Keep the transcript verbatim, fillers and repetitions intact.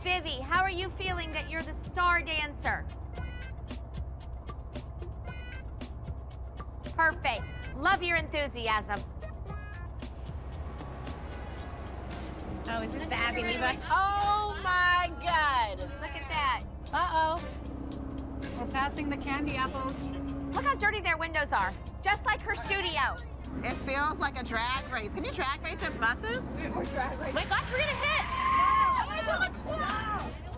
Vivi, how are you feeling that you're the star dancer? Perfect. Love your enthusiasm. Oh, is this the Abby Levi? Oh my God! Look at that. Uh-oh. We're passing the candy apples. Look how dirty their windows are. Just like her studio. It feels like a drag race. Can you drag race in buses? We're drag racing. Wait, gosh, we're gonna hit! Oh, it's on the clock!